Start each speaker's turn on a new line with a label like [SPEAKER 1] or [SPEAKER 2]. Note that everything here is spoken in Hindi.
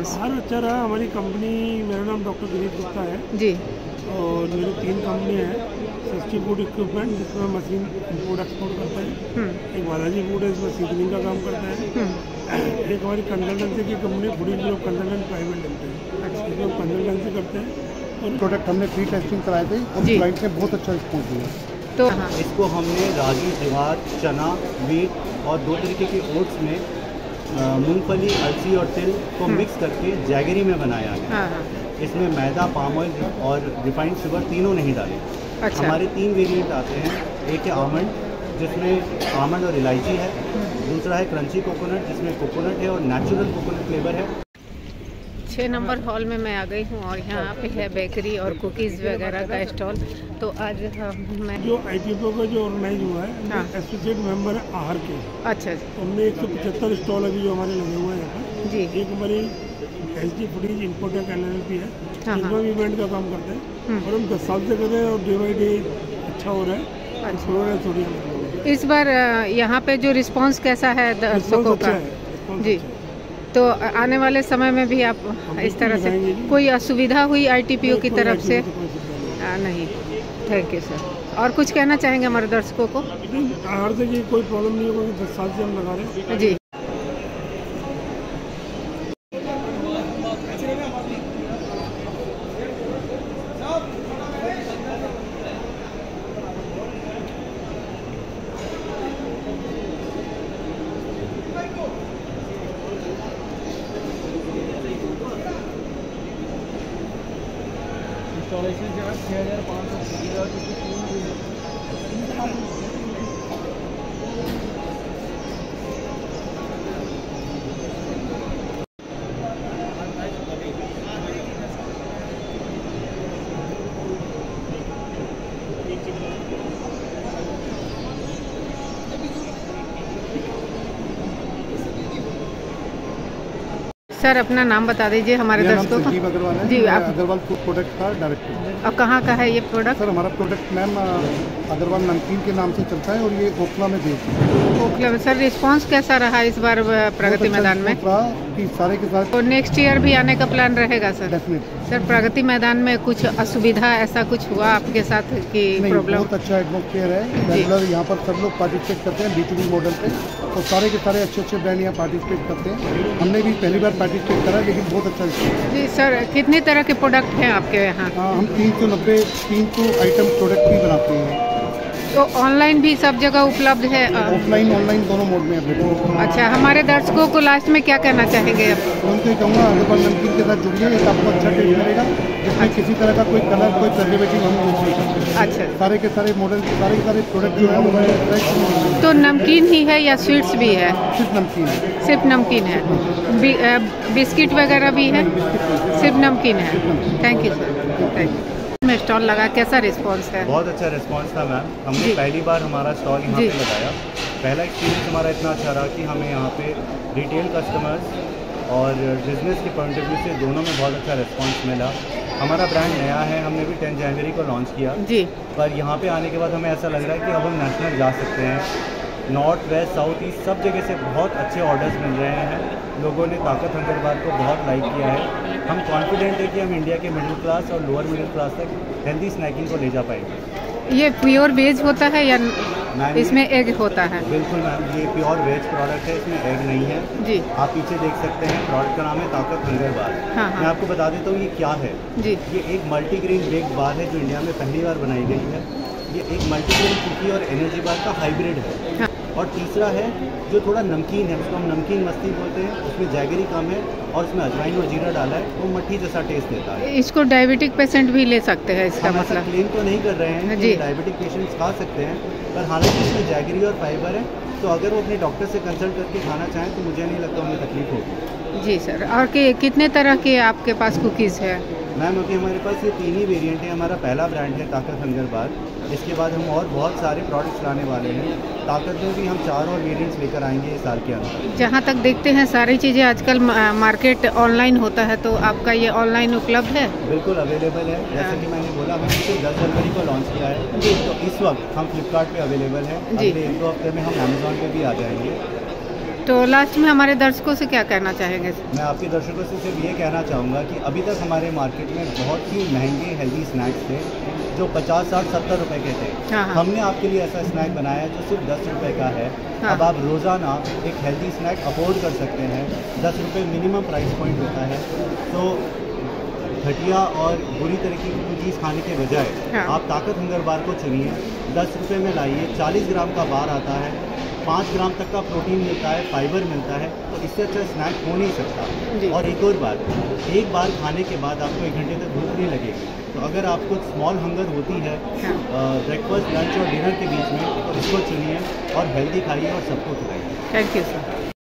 [SPEAKER 1] रिस्पॉन्स?
[SPEAKER 2] हर अच्छा रहा। हमारी कंपनी, मेरा नाम डॉक्टर गिरीश गुप्ता है
[SPEAKER 1] जी।
[SPEAKER 2] और मेरी 3 कंपनी है। सस्ती फूड इक्विपमेंट जिसमें मशीन इम्पोर्ट एक्सपोर्ट करता है, एक बालाजी फूड है इसमें सीजनिंग का काम करता है, एक हमारी कंसल्टेंसी की company food group consultant private limited, इसमें हम कंसल्टेंसी करते हैं। और प्रोडक्ट हमने फ्री टेस्टिंग कराए थे और क्लाइंट ने बहुत अच्छा रिस्पॉन्स दिया।
[SPEAKER 1] तो
[SPEAKER 3] इसको हमने रागी, ज्वार, चना, वीट और 2 तरीके के ओट्स में मूंगफली, अलसी और तिल को मिक्स करके जैगरी में बनाया है। इसमें मैदा, पाम ऑयल और रिफाइंड शुगर तीनों नहीं डाले।
[SPEAKER 1] अच्छा।
[SPEAKER 3] हमारे 3 वेरिएंट आते हैं। एक है आमंड जिसमें आमंड और इलायची है, दूसरा है क्रंची कोकोनट जिसमें कोकोनट है और नेचुरल कोकोनट फ्लेवर है।
[SPEAKER 1] 6 नंबर हॉल में मैं आ गई हूँ और यहाँ पे है बेकरी और कुकीज़ वगैरह का स्टॉल। तो आज मैं
[SPEAKER 2] जो ITPO का जो ऑर्गेनाइज हुआ है, एसोसिएट मेंबर है आहार के।
[SPEAKER 1] अच्छा।
[SPEAKER 2] हमने 175 स्टॉल अभी जो हमारे लगे हुए हैं यहाँ पर।
[SPEAKER 1] जी।
[SPEAKER 2] एक हमारी SD फूडीज इम्पोर्ट LLP है, इसमें भी इवेंट का काम करते हैं और हम 10 साल से कर रहे हैं और डे बाई डे अच्छा हो रहा है। अच्छा। थोड़ी
[SPEAKER 1] इस बार यहाँ पे जो रिस्पांस कैसा है दर्शकों का? जी। तो आने वाले समय में भी आप इस तरह से कोई असुविधा हुई ITPO की तरफ से? नहीं। Thank you sir. और कुछ कहना चाहेंगे हमारे दर्शकों को?
[SPEAKER 2] आहार से कोई प्रॉब्लम नहीं होगा, 10 साल से हम लगा रहे हैं।
[SPEAKER 1] जी।
[SPEAKER 4] इंस्टॉलेशन जो है 6500
[SPEAKER 1] सर अपना नाम बता दीजिए हमारे दर्शकों को।
[SPEAKER 2] संजीव अग्रवाल है।
[SPEAKER 1] जी। आप
[SPEAKER 2] अग्रवाल फूड प्रोडक्ट का डायरेक्टर।
[SPEAKER 1] और कहाँ का है ये प्रोडक्ट?
[SPEAKER 2] सर हमारा प्रोडक्ट मैम अग्रवाल नमकीन के नाम से चलता है और ये ओखला में बेचते हैं।
[SPEAKER 1] ओखला में। सर रिस्पांस कैसा रहा इस बार प्रगति मैदान में?
[SPEAKER 2] कि सारे के साथ
[SPEAKER 1] और नेक्स्ट ईयर भी आने का प्लान रहेगा sir?
[SPEAKER 2] Definitely.
[SPEAKER 1] Sir Pragati Maidan में कुछ असुविधा ऐसा कुछ हुआ आपके साथ की प्रॉब्लम?
[SPEAKER 2] बहुत अच्छा एटमॉस्फेयर है। रेगुलर यहाँ पर सब लोग पार्टिसिपेट करते हैं B2B मॉडल पे और सारे के सारे अच्छे ब्रांड यहाँ पार्टिसिपेट करते हैं। हमने भी पहली बार पार्टिसिपेट करा लेकिन बहुत अच्छा रिस्पॉन्स।
[SPEAKER 1] जी सर कितने तरह के प्रोडक्ट हैं आपके यहाँ?
[SPEAKER 2] हम 390 आइटम प्रोडक्ट भी बनाते हैं।
[SPEAKER 1] तो ऑनलाइन भी सब जगह उपलब्ध है?
[SPEAKER 2] ऑफलाइन ऑनलाइन दोनों मोड में अवेलेबल।
[SPEAKER 1] अच्छा। हमारे दर्शकों को लास्ट में क्या कहना चाहेंगे आप?
[SPEAKER 2] उनसे कहूँगा अग्रवाल नमकीन के साथ जुड़िए, एक आपको अच्छा टेस्ट मिलेगा जिसमें किसी तरह का कोई कलर, कोई प्रिजर्वेटिव हम यूज नहीं करते।
[SPEAKER 1] अच्छा।
[SPEAKER 2] सारे के सारे मॉडल, सारे के सारे प्रोडक्ट जो है वो हमारे फ्रेश।
[SPEAKER 1] तो नमकीन ही है या स्वीट्स भी है?
[SPEAKER 2] सिर्फ नमकीन है।
[SPEAKER 1] सिर्फ नमकीन है। बिस्किट वगैरह भी है? सिर्फ नमकीन है। Thank you sir. Thank you. में स्टॉल लगा, कैसा रिस्पांस है?
[SPEAKER 3] बहुत अच्छा रिस्पांस था मैम। हमने पहली बार हमारा स्टॉल यहाँ पे लगाया। पहला एक्सपीरियंस हमारा इतना अच्छा रहा कि हमें यहाँ पे रिटेल कस्टमर्स और बिजनेस के पॉइंट ऑफ व्यू से दोनों में बहुत अच्छा रिस्पांस मिला। हमारा ब्रांड नया है, हमने भी 10 जनवरी को लॉन्च किया
[SPEAKER 1] जी।
[SPEAKER 3] पर यहाँ पे आने के बाद हमें ऐसा लग रहा है कि अब हम नेशनल जा सकते हैं। नॉर्थ, वेस्ट, साउथ, ईस्ट सब जगह से बहुत अच्छे ऑर्डर्स मिल रहे हैं। लोगों ने ताकत हंगर बार को बहुत लाइक किया है। हम कॉन्फिडेंट है कि हम इंडिया के मिडिल क्लास और लोअर मिडिल क्लास तक हेल्दी स्नैकिंग को ले जा पाएंगे।
[SPEAKER 1] ये प्योर वेज होता है या इसमें एग होता है?
[SPEAKER 3] बिल्कुल मैम, ये प्योर वेज प्रोडक्ट है, इसमें एग नहीं है।
[SPEAKER 1] जी।
[SPEAKER 3] आप पीछे देख सकते हैं, प्रोडक्ट का नाम है ताकत हंगर बार।
[SPEAKER 1] हाँ।
[SPEAKER 3] मैं आपको बता देता हूँ ये क्या है।
[SPEAKER 1] जी।
[SPEAKER 3] ये एक मल्टीग्रेन बेक्ड बार है जो इंडिया में पहली बार बनाई गई है। ये एक मल्टीग्रेन कुकी और एनर्जी बार का हाइब्रिड है।
[SPEAKER 1] हाँ।
[SPEAKER 3] और तीसरा है जो थोड़ा नमकीन है, उसको हम नमकीन मस्ती बोलते हैं। उसमें जैगरी कम है और उसमें अजवाइन और जीरा डाला है, वो मट्ठी जैसा टेस्ट देता है।
[SPEAKER 1] इसको डायबिटिक पेशेंट भी ले सकते हैं इसका
[SPEAKER 3] हम ऐसा
[SPEAKER 1] मतलब?
[SPEAKER 3] क्लेम तो नहीं कर रहे हैं
[SPEAKER 1] जी।
[SPEAKER 3] कि डायबिटिक पेशेंट्स खा सकते हैं, पर हालांकि इसमें जैगरी और फाइबर है, तो अगर वो अपने डॉक्टर से कंसल्ट करके खाना चाहें तो मुझे नहीं लगता उन्हें तकलीफ होगी।
[SPEAKER 1] जी सर। और कितने तरह के आपके पास कुकीज़ है?
[SPEAKER 3] मैम अभी हमारे पास ये 3 ही वेरिएंट है। हमारा पहला ब्रांड है ताकत हंगर बार। इसके बाद हम और बहुत सारे प्रोडक्ट्स लाने वाले हैं। ताकत में भी हम 4 और वेरिएंट्स लेकर आएंगे इस साल के अंदर।
[SPEAKER 1] जहाँ तक देखते हैं सारी चीज़ें आजकल मार्केट ऑनलाइन होता है, तो आपका ये ऑनलाइन उपलब्ध है?
[SPEAKER 3] बिल्कुल अवेलेबल है। जैसे कि मैंने बोला हमने इसे 10 जनवरी को लॉन्च किया है। तो इस वक्त हम फ्लिपकार्ट पे अवेलेबल है। अगले 1-2 हफ्ते में हम अमेजोन पे भी आ जाएंगे।
[SPEAKER 1] तो लास्ट में हमारे दर्शकों से क्या कहना चाहेंगे?
[SPEAKER 3] मैं आपके दर्शकों से सिर्फ ये कहना चाहूँगा कि अभी तक हमारे मार्केट में बहुत ही महंगे हेल्दी स्नैक्स थे जो 50, 60, 70 रुपए के थे।
[SPEAKER 1] हाँ, हाँ।
[SPEAKER 3] हमने आपके लिए ऐसा स्नैक बनाया है जो सिर्फ 10 रुपए का है।
[SPEAKER 1] हाँ।
[SPEAKER 3] अब आप रोज़ाना एक हेल्दी स्नैक अफोर्ड कर सकते हैं। 10 रुपये मिनिमम प्राइस पॉइंट होता है। तो घटिया और बुरी तरीके की कोई चीज़ खाने के बजाय
[SPEAKER 1] हाँ।
[SPEAKER 3] आप ताकत हंगर बार को चुनिए। 10 रुपये में लाइए। 40 ग्राम का बार आता है। 5 ग्राम तक का प्रोटीन मिलता है, फाइबर मिलता है, तो इससे अच्छा स्नैक हो नहीं सकता। और एक और बात, एक बार खाने के बाद आपको 1 घंटे तक भूख नहीं लगेगी। तो अगर आपको स्मॉल हंगर होती है ब्रेकफास्ट, लंच और डिनर के बीच में, तो इसको चुनिए और हेल्दी खाइए और सबको खिलाइए।
[SPEAKER 1] Thank you sir.